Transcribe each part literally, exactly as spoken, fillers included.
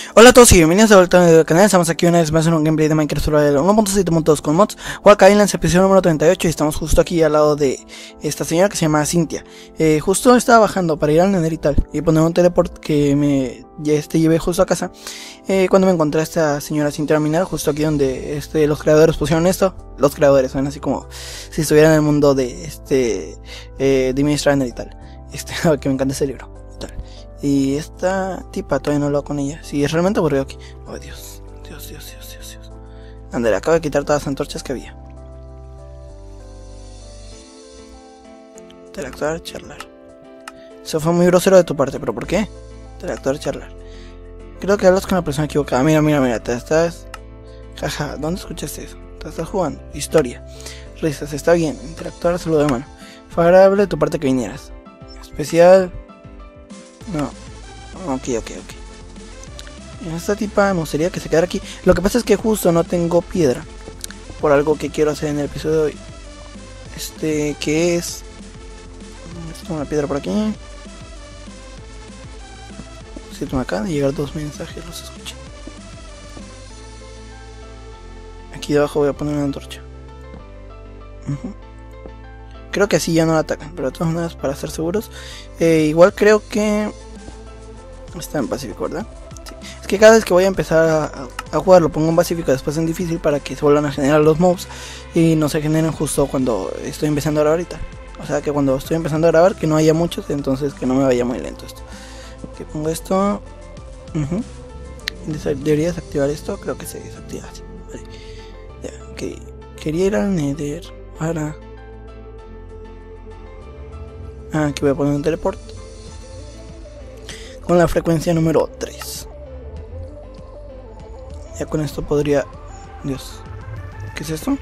Hola a todos y bienvenidos de vuelta al canal. Estamos aquí una vez más en un gameplay de Minecraft Survival uno punto siete punto dos con mods, Waka Islands, episodio número treinta y ocho. Y estamos justo aquí al lado de esta señora que se llama Cynthia. eh, Justo estaba bajando para ir al Nether y tal, y poner un teleport que me este, llevé justo a casa, eh, cuando me encontré a esta señora Cynthia minar, justo aquí donde este, los creadores pusieron esto. Los creadores son así como si estuvieran en el mundo de este eh, de Minish Trainer y tal. Este, que me encanta ese libro. Y esta tipa todavía no hablo con ella. Sí, es realmente aburrido aquí. Oh, Dios. Dios, Dios, Dios, Dios, Dios. Andale, acabo de quitar todas las antorchas que había. Interactuar, charlar. Eso fue muy grosero de tu parte, pero ¿por qué? Interactuar, charlar. Creo que hablas con la persona equivocada. Mira, mira, mira, te estás... Jaja, ¿dónde escuchaste eso? Te estás jugando. Historia. Risas, está bien. Interactuar, saludo de mano. Fue agradable de tu parte que vinieras. Especial... No, ok, ok, ok. Esta tipa me gustaría que se quedara aquí. Lo que pasa es que justo no tengo piedra, por algo que quiero hacer en el episodio de hoy. Este, que es... Tengo una piedra por aquí. Si me acaban de llegar dos mensajes, los escuché. Aquí debajo voy a poner una antorcha. uh-huh. Creo que así ya no la atacan, pero de todas maneras, para estar seguros, eh, igual creo que está en pacífico, ¿verdad? Sí. Es que cada vez que voy a empezar a, a jugar lo pongo en pacífico, después en difícil, para que se vuelvan a generar los mobs y no se generen justo cuando estoy empezando a grabar ahorita. O sea, que cuando estoy empezando a grabar, que no haya muchos, entonces que no me vaya muy lento esto. Que pongo esto. uh-huh. Debería desactivar esto, creo que se desactiva así. Vale. Ya, ok. Quería ir al Nether para... Ah, aquí voy a poner un teleport con la frecuencia número tres. Ya con esto podría... Dios, ¿qué es esto?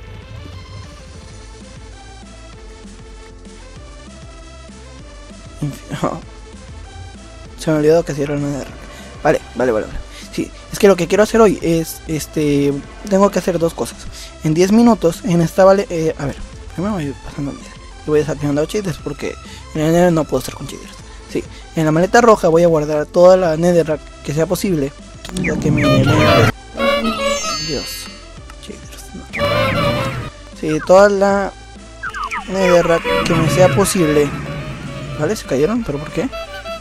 Oh. Se me olvidó que así era el Nether. Vale, vale, vale, vale. Sí, es que lo que quiero hacer hoy es... Este... Tengo que hacer dos cosas. En diez minutos, en esta vale... Eh, a ver, primero voy pasando el Nether. Y voy desactivando cheaters porque en el Nether no puedo estar con cheaters. Sí, en la maleta roja voy a guardar toda la Netherrack que sea posible. Ya que me... me... Dios. Cheaters, no. Sí, toda la Netherrack que me sea posible. Vale, se cayeron, pero ¿por qué?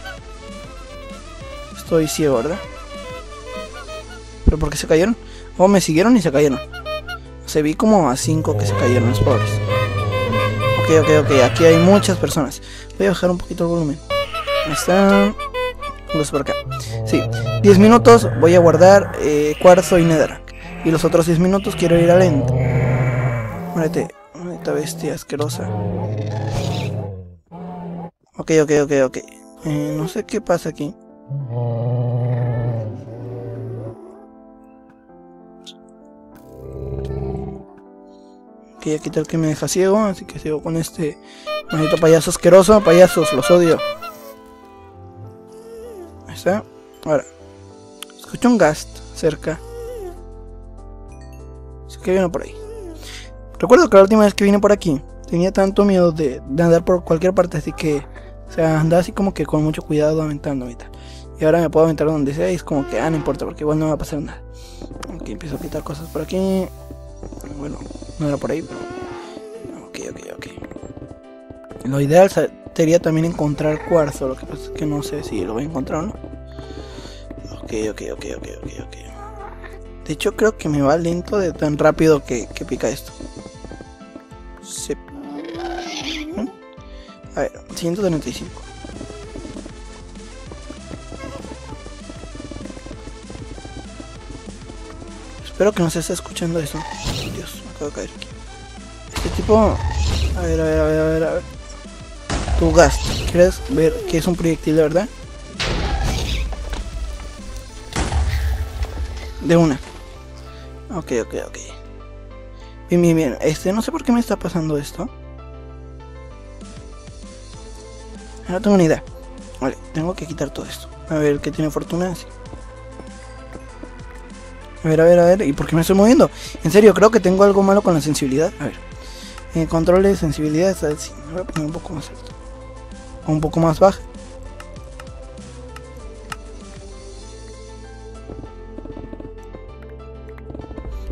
Estoy ciego, ¿verdad? ¿Pero por qué se cayeron? Oh, me siguieron y se cayeron. Se vi como a cinco que se cayeron, los pobres. Ok, ok, ok, aquí hay muchas personas. Voy a bajar un poquito el volumen. Ahí está. Vamos por acá. Sí, diez minutos voy a guardar eh, cuarzo y netherrack. Y los otros diez minutos quiero ir al end. Mírate, esta bestia asquerosa. Ok, ok, ok, ok. Eh, no sé qué pasa aquí. Aquí tal que me deja ciego, así que sigo con este maldito payaso asqueroso. Payasos, los odio. Ahí está. Ahora, escucho un ghast cerca. Así que viene por ahí. Recuerdo que la última vez que vine por aquí tenía tanto miedo de, de andar por cualquier parte, así que, o sea, andaba así como que con mucho cuidado aventando y tal. Y ahora me puedo aventar donde sea y es como que, ah, no importa, porque igual no me va a pasar nada. Aquí empiezo a quitar cosas por aquí. Bueno, no era por ahí, pero... Ok, ok, ok. Lo ideal sería también encontrar cuarzo. Lo que pasa es que no sé si lo voy a encontrar o no. Ok, ok, ok, ok, ok, ok. De hecho creo que me va lento de tan rápido que, que pica esto. Sí. ¿Mm? A ver, ciento treinta y cinco. Espero que no se esté escuchando eso. Dios, me acabo de caer aquí. Este tipo... A ver, a ver, a ver, a ver, a ver. Tu ghast. ¿Quieres ver que es un proyectil de verdad? De una. Ok, ok, ok. Bien, bien, bien. Este, no sé por qué me está pasando esto. No tengo ni idea. Vale, tengo que quitar todo esto. A ver, ¿qué tiene fortuna? Sí. A ver, a ver, a ver, ¿y por qué me estoy moviendo? En serio, creo que tengo algo malo con la sensibilidad. A ver, eh, control de sensibilidad está así. Me voy a poner un poco más alto. O un poco más baja.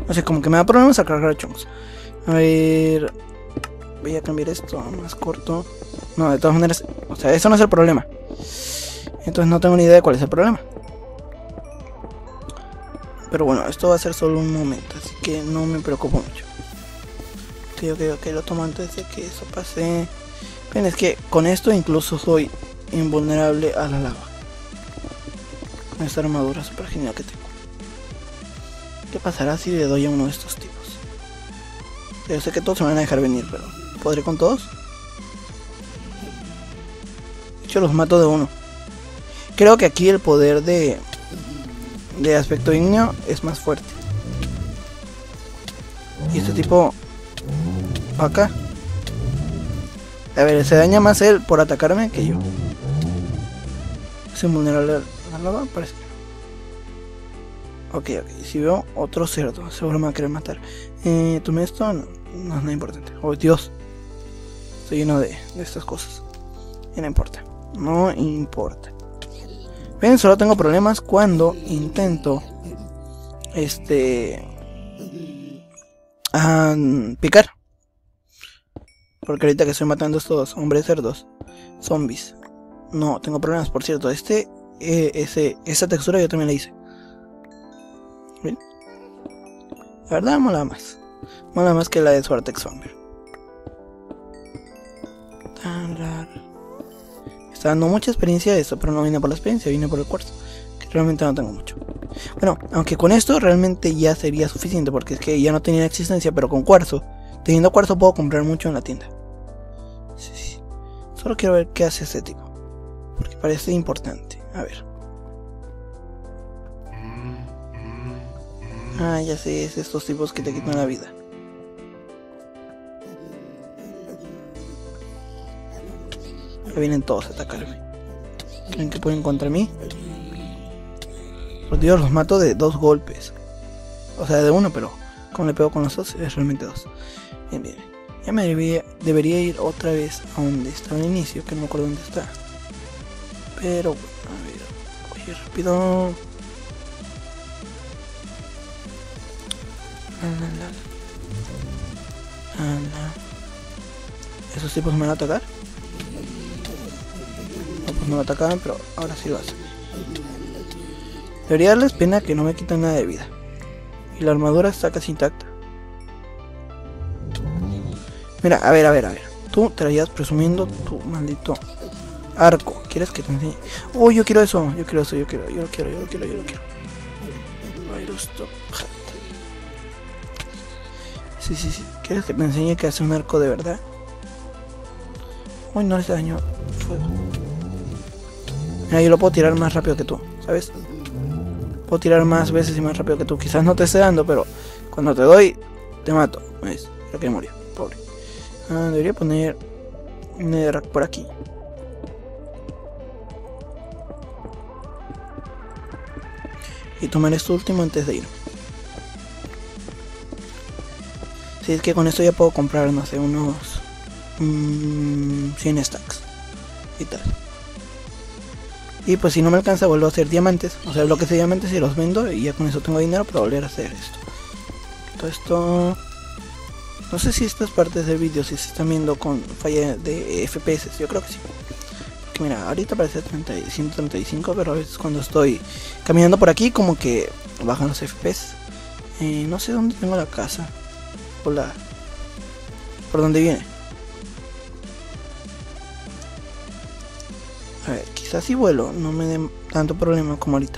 No sé, como que me da problemas a cargar chongos. A ver... Voy a cambiar esto más corto. No, de todas maneras, o sea, eso no es el problema. Entonces no tengo ni idea de cuál es el problema. Pero bueno, esto va a ser solo un momento, así que no me preocupo mucho. Ok, ok, ok, lo tomo antes de que eso pase. Ven, es que con esto incluso soy invulnerable a la lava. Con esta armadura super genial que tengo. ¿Qué pasará si le doy a uno de estos tipos? Yo sé que todos se me van a dejar venir, pero ¿podré con todos? De hecho los mato de uno. Creo que aquí el poder de de aspecto ígneo es más fuerte. Y este tipo acá, a ver, se daña más él por atacarme que yo. Es invulnerable a la lava, parece. Ok, ok, si veo otro cerdo, seguro me va a querer matar. Eh, tomé esto, no, no es nada importante. Oh Dios, estoy lleno de, de estas cosas. Y no importa, no importa. Ven, solo tengo problemas cuando intento Este um, picar. Porque ahorita que estoy matando a estos hombres cerdos, zombies, no, tengo problemas. Por cierto, este eh, ese, esa textura yo también la hice. ¿Ven? La verdad mola más. Mola más que la de Swartex Farmer. Tan raro. Está dando mucha experiencia de esto, pero no vine por la experiencia, vine por el cuarzo, que realmente no tengo mucho. Bueno, aunque con esto realmente ya sería suficiente, porque es que ya no tenía existencia, pero con cuarzo, teniendo cuarzo puedo comprar mucho en la tienda. Sí, sí. Solo quiero ver qué hace este tipo, porque parece importante. A ver. Ah, ya sé, es estos tipos que te quitan la vida. Que vienen todos a atacarme. ¿Creen que pueden contra mí? Por Dios, los mato de dos golpes. O sea, de uno, pero como le pego con los dos, es realmente dos. Bien, bien. Ya me debería, debería ir otra vez a donde estaba al inicio, que no me acuerdo dónde está. Pero bueno, a ver, voy rápido. ¿Esos tipos me van a atacar? No, pues no me atacaban, pero ahora sí lo hacen. Debería darles pena que no me quitan nada de vida. Y la armadura está casi intacta. Mira, a ver, a ver, a ver. Tú te la llevas presumiendo tu maldito arco. ¿Quieres que te enseñe? Oh, yo quiero eso, yo quiero eso, yo quiero, yo lo quiero, yo lo quiero, yo lo quiero. Sí, sí, sí. ¿Quieres que te enseñe que hace un arco de verdad? Uy, no le hace daño fuego. Mira, yo lo puedo tirar más rápido que tú, ¿sabes? Puedo tirar más veces y más rápido que tú. Quizás no te esté dando, pero cuando te doy, te mato. ¿Ves? Creo que murió, pobre. Ah, debería poner un netherrack por aquí. Y tomar esto último antes de irme. Si es que con esto ya puedo comprar, no sé, unos mmm, cien stacks y tal. Y pues si no me alcanza vuelvo a hacer diamantes, o sea, bloques de diamantes y los vendo y ya con eso tengo dinero para volver a hacer esto. Todo esto... No sé si estas partes del vídeo si se están viendo con falla de F P S, yo creo que sí. Porque mira, ahorita parece ciento treinta y cinco, pero a veces cuando estoy caminando por aquí como que bajan los F P S. Eh, no sé dónde tengo la casa. Por la... ¿Por dónde viene? A ver, quizás si vuelo no me dé tanto problema como ahorita.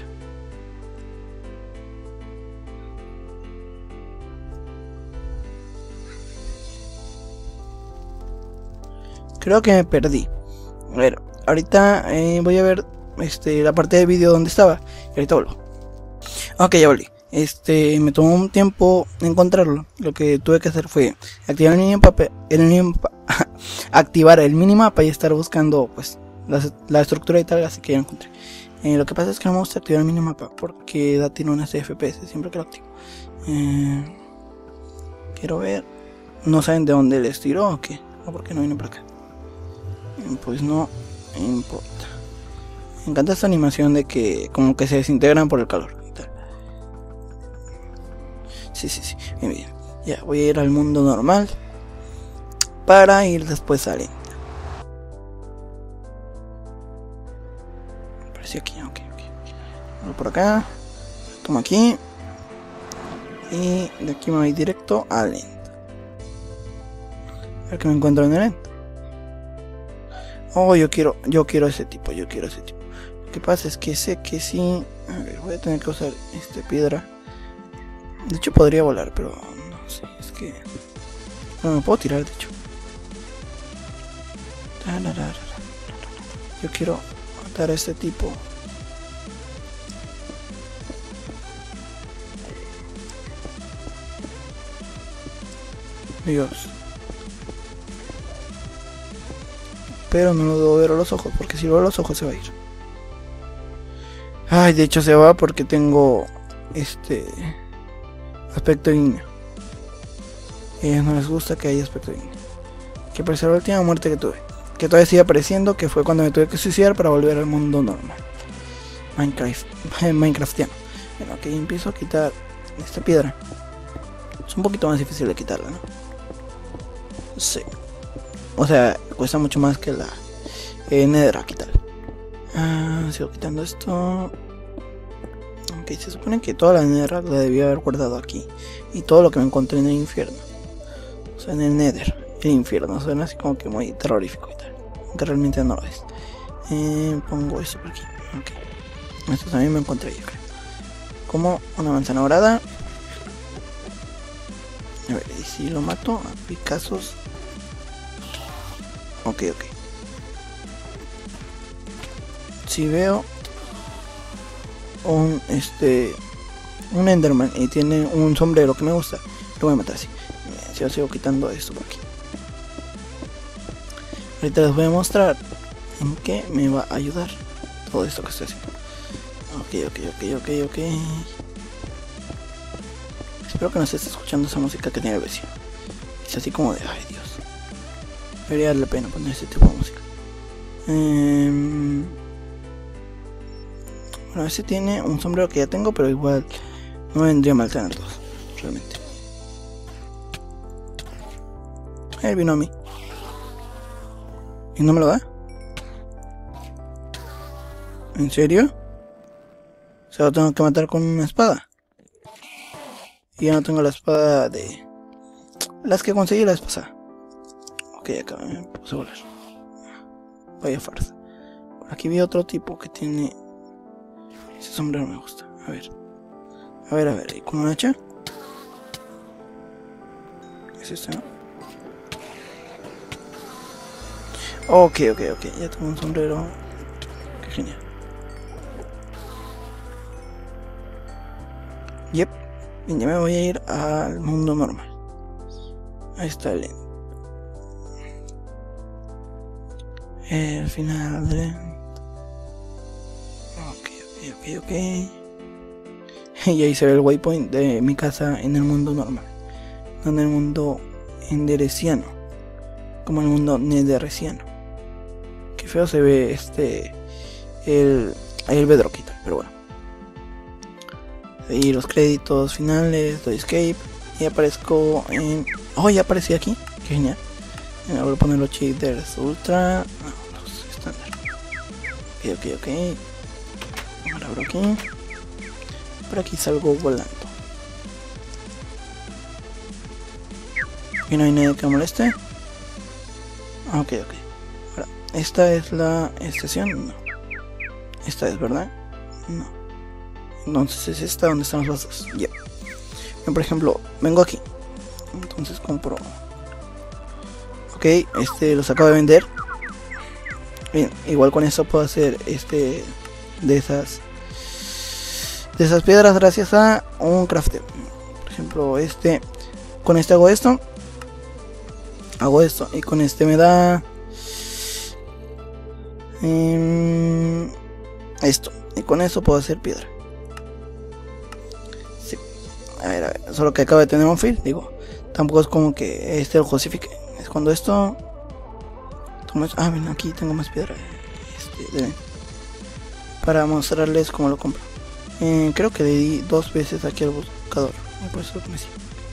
Creo que me perdí. A ver, ahorita eh, voy a ver este, la parte del vídeo donde estaba. Y ahorita vuelvo. Ok, ya volví. Este, me tomó un tiempo encontrarlo. Lo que tuve que hacer fue activar el minimapa, el minimapa activar el minimapa y estar buscando pues la, la estructura y tal, así que ya lo encontré. Eh, lo que pasa es que no me gusta activar el minimapa porque da tiene unas F P S siempre que lo activo. Eh, quiero ver. ¿No saben de dónde les tiró o qué? ¿O por qué no viene por acá? Eh, pues no importa. Me encanta esta animación de que como que se desintegran por el calor. Sí, sí, sí. Bien, bien. Ya, voy a ir al mundo normal para ir después a lenta. Apareció aquí, ok, ok. Voy por acá. Tomo aquí. Y de aquí me voy directo a lenta. A ver qué me encuentro en el lenta. Oh, yo quiero, yo quiero ese tipo, yo quiero ese tipo. Lo que pasa es que sé que sí. A ver, voy a tener que usar esta piedra. De hecho podría volar, pero no sé, es que no me puedo tirar, de hecho. Yo quiero matar a este tipo. Dios. Pero no lo debo ver a los ojos, porque si lo veo a los ojos se va a ir. Ay, de hecho se va porque tengo este aspecto ígneo. A ellos no les gusta que haya aspecto ígneo. Que parece la última muerte que tuve. Que todavía sigue apareciendo, que fue cuando me tuve que suicidar para volver al mundo normal. Minecraft, Minecraftiano. Bueno, aquí empiezo a quitar esta piedra. Es un poquito más difícil de quitarla, ¿no? Sí. O sea, cuesta mucho más que la eh, Nether a quitar. Ah, sigo quitando esto. Ok, se supone que toda la Nether la debía haber guardado aquí. Y todo lo que me encontré en el infierno. O sea, en el Nether. El infierno. Suena así como que muy terrorífico y tal. Aunque realmente no lo es. Eh, pongo esto por aquí. Ok. Esto también me encontré yo, creo. Como una manzana dorada. A ver, y si lo mato a picazos. Ok, ok. Si veo un este un Enderman y tiene un sombrero que me gusta, lo voy a matar así. Si yo sigo quitando esto por aquí. Ahorita les voy a mostrar en qué me va a ayudar todo esto que estoy haciendo. Ok, ok, ok, ok, ok. Espero que no se esté escuchando esa música que tiene el vecino. Es así como de, ay Dios. Debería darle la pena poner ese tipo de música. Eh, bueno, ese tiene un sombrero que ya tengo, pero igual no vendría mal tener dos, realmente. Él vino a mí. ¿Y no me lo da? ¿En serio? O sea, lo tengo que matar con una espada. Y ya no tengo la espada de las que conseguí la vez pasada. Ok, acá me puse a volar. Vaya farsa. Por aquí vi otro tipo que tiene... Ese sombrero me gusta. A ver. A ver, a ver. ¿Y con un hacha? ¿Es este, no? Ok, ok, ok. Ya tengo un sombrero. Qué genial. Yep. Bien, ya me voy a ir al mundo normal. Ahí está el... El final de... Ok, ok, ok, ok. Y ahí se ve el waypoint de mi casa en el mundo normal. No en el mundo endereciano. Como el mundo nedereciano. Qué feo se ve este... El... Ahí el bedrock, pero bueno. Y los créditos finales, doy escape. Y aparezco en... Oh, ya aparecí aquí. Qué genial. Voy a poner los shaders ultra. No, los estándar. Ok, ok, ok. Ahora abro aquí. Por aquí salgo volando. Y no hay nadie que me moleste. Ok, ok. Ahora, ¿esta es la estación? No. Esta es, ¿verdad? No. Entonces es esta donde están los vasos. Ya. Yeah. Por ejemplo, vengo aquí. Entonces compro. Ok, este los acabo de vender. Bien, igual con eso puedo hacer este de esas de esas piedras gracias a un crafteo. Por ejemplo, este con este hago esto. Hago esto y con este me da um, esto. Y con eso puedo hacer piedra. Sí. A ver, a ver, solo que acabo de tener un fill, digo. Tampoco es como que este lo justifique. Es cuando esto... Tomo... Ah, ven, aquí tengo más piedra. Este, deben. Para mostrarles cómo lo compro. Eh, creo que le di dos veces aquí al buscador. Y por eso me sigue.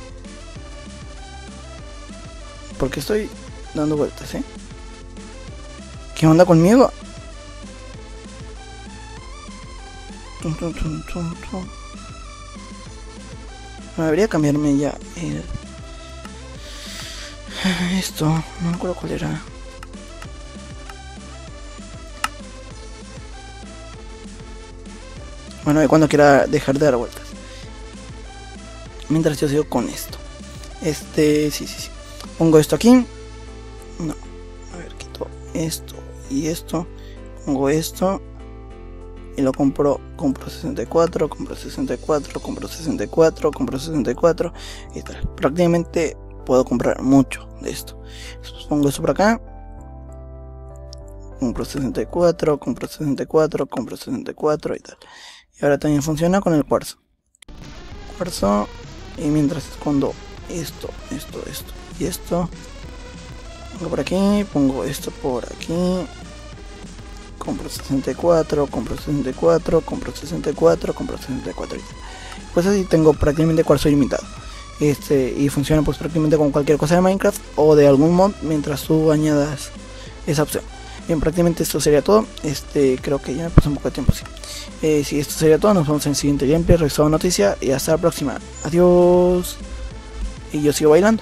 Porque estoy dando vueltas, ¿eh? ¿Qué onda conmigo? Tum, tum, tum, tum, tum. No, debería cambiarme ya el... Esto, no me acuerdo cuál era. Bueno, y cuando quiera dejar de dar vueltas. Mientras yo sigo con esto. Este, sí, sí, sí. Pongo esto aquí. No. A ver, quito esto y esto. Pongo esto. Y lo compro. Compro sesenta y cuatro, compro sesenta y cuatro, compro sesenta y cuatro, compro sesenta y cuatro. Y tal. Prácticamente puedo comprar mucho de esto. Entonces, pongo esto por acá. Compro sesenta y cuatro, compro sesenta y cuatro, compro sesenta y cuatro y tal. Y ahora también funciona con el cuarzo. Cuarzo. Y mientras escondo esto, esto, esto y esto. Pongo por aquí, pongo esto por aquí. Compro sesenta y cuatro, compro sesenta y cuatro, compro sesenta y cuatro, compro sesenta y cuatro. Pues así tengo prácticamente cuarzo ilimitado. Este, y funciona pues prácticamente con cualquier cosa de Minecraft o de algún mod mientras tú añadas esa opción. Bien, prácticamente esto sería todo. Este, creo que ya me pasó un poco de tiempo, sí. Eh, si esto sería todo, nos vemos en el siguiente gameplay, revisado noticia y hasta la próxima. Adiós. Y yo sigo bailando.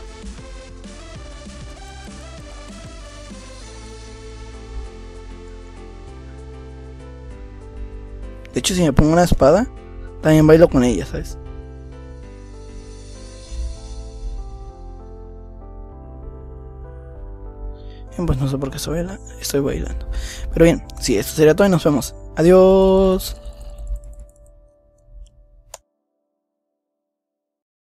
De hecho, si me pongo una espada, también bailo con ella, ¿sabes? Bien, pues no sé por qué estoy bailando. Estoy bailando. Pero bien, sí, esto sería todo y nos vemos. Adiós.